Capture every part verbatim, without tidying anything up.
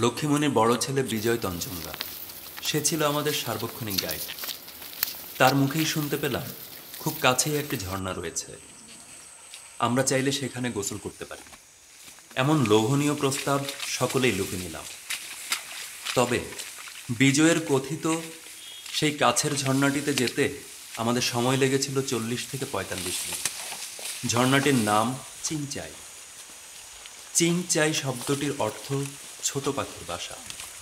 লক্ষ্মীমণির বড় ছেলে বিজয় তঞ্চঙ্গা, সে ছিল আমাদের সার্বক্ষণিক গাইড। তার মুখেই শুনতে পেলাম খুব কাছেই একটি ঝর্ণা রয়েছে, আমরা চাইলে সেখানে গোসল করতে পারি। এমন লোভনীয় প্রস্তাব সকলেই লুকে নিলাম। তবে বিজয়ের কথিত সেই কাছের ঝর্ণাটিতে যেতে আমাদের সময় লেগেছিল চল্লিশ থেকে পঁয়তাল্লিশ মিনিট। ঝর্ণাটির নাম চিংচাই। চিংচাই শব্দটির অর্থ ছোট পাখির বাসা।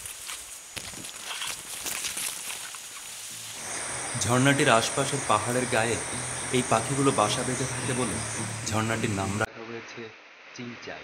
ঝর্ণাটির আশপাশের পাহাড়ের গায়ে এই পাখিগুলো বাসা বেঁধে থাকে বলে ঝর্ণাটির নাম রাখা হয়েছে চিংচাই।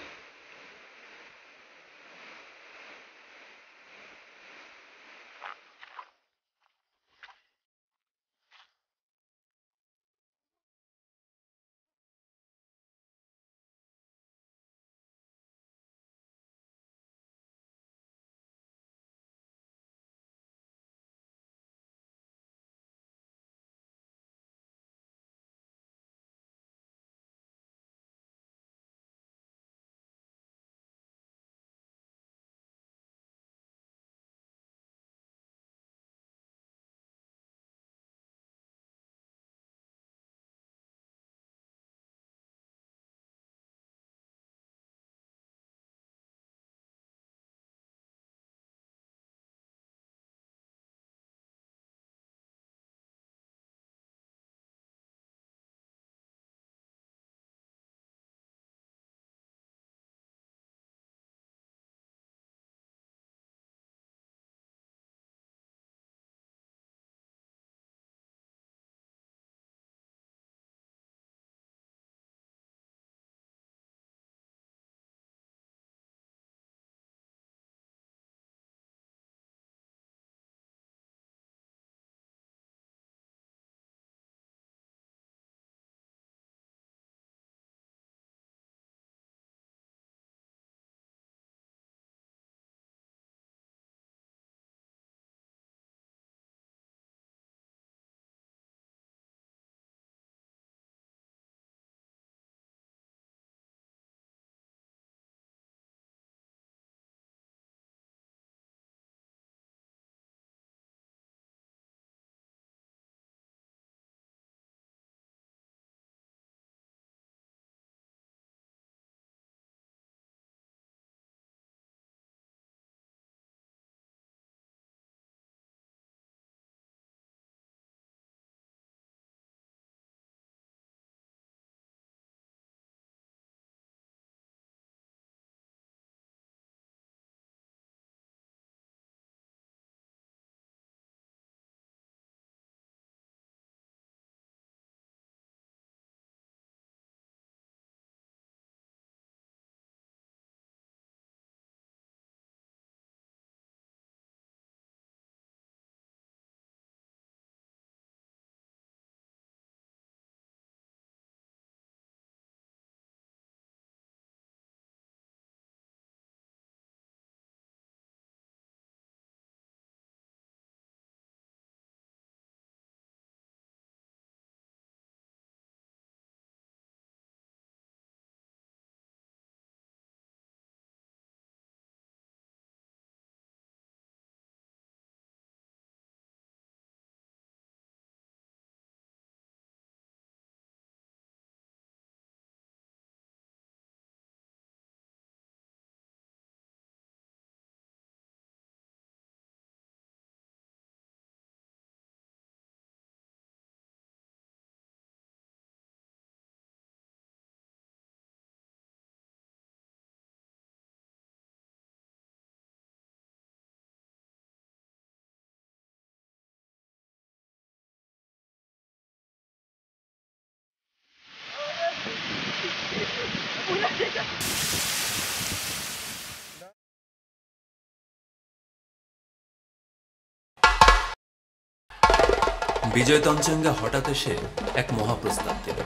বিজয় তঞ্চঙ্গা হঠাৎ এসে এক মহাপ্রস্তাব দিল।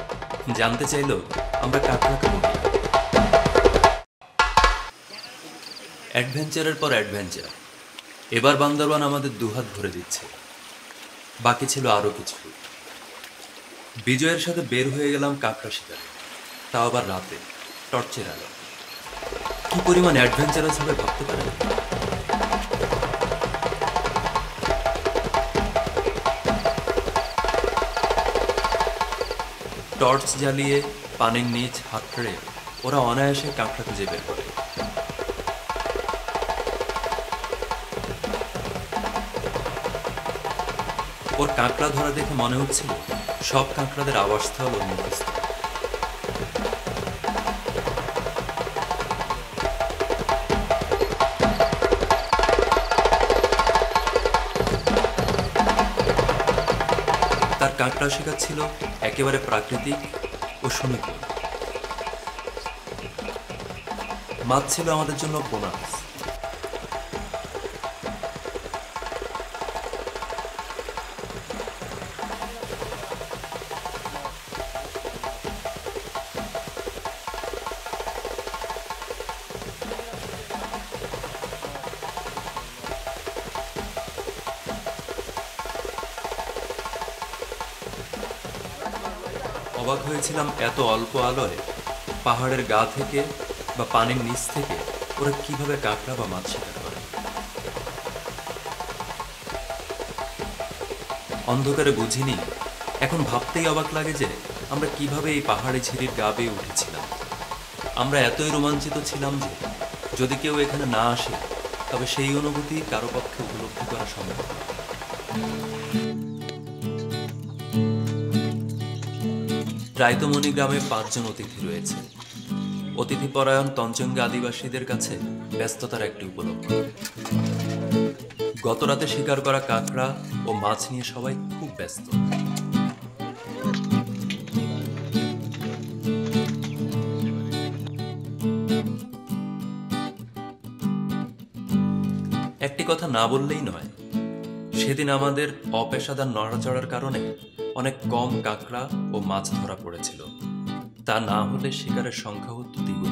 জানতে চাইল আমরা কাকড়া কেমন। অ্যাডভেঞ্চারের পর অ্যাডভেঞ্চার, এবার বান্দরবান আমাদের দুহাত ভরে দিচ্ছে। বাকি ছিল আরো কিছু। বিজয়ের সাথে বের হয়ে গেলাম কাকড়া শিকারে, তাও আবার রাতে, টর্চের আলো। কি কি পরিমাণ অ্যাডভেঞ্চারাস হবে ভাবতে পারেন? টর্চ জ্বালিয়ে পানির নিচ হাতড়ে ওরা অনায়াসে কাঁকড়া খুঁজে বের করে। ওর কাঁকড়া ধরা দেখে মনে হচ্ছিল সব কাঁকড়াদের আবাসস্থল ওর মুখস্থ। তার কাঁকড়া শিকার ছিল একেবারে প্রাকৃতিক ও সুনিপুণ। মাছ ছিল আমাদের জন্য বোনাস। অবাক হয়েছিলাম এত অল্প আলোয় পাহাড়ের গা থেকে বা পানির নিচ থেকে ওরা কিভাবে কাঁকড়া বা মাছ শিকার করে। অন্ধকারে বুঝিনি, এখন ভাবতেই অবাক লাগে যে আমরা কিভাবে এই পাহাড়ি ঝিরির গা বেয়ে উঠেছিলাম। আমরা এতই রোমাঞ্চিত ছিলাম যে যদি কেউ এখানে না আসে তবে সেই অনুভূতি কারো পক্ষে উপলব্ধি করা সম্ভব না। রায়তমণি গ্রামে পাঁচজন অতিথি রয়েছে। অতিথিপরায়ণ তঞ্চঙ্গা আদিবাসীদের কাছে ব্যস্ততার একটি উপলক্ষ। গতরাতে শিকার করা কাঁকড়া ও মাছ নিয়ে সবাই খুব ব্যস্ত। একটি কথা না বললেই নয়, সেদিন আমাদের অপেশাদার নড়াচড়ার কারণে অনেক কম কাঁকড়া ও মাছ ধরা পড়েছিল। তা না হলে শিকারের সংখ্যা হতো দ্বিগুণ।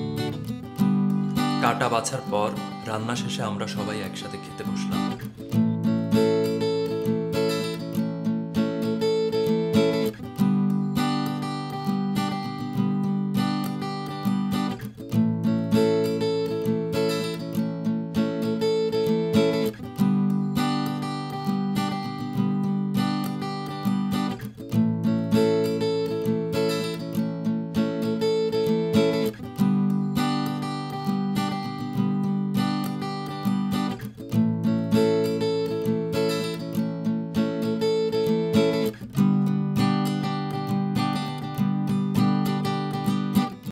কাটা বাছার পর রান্না শেষে আমরা সবাই একসাথে খেতে বসলাম।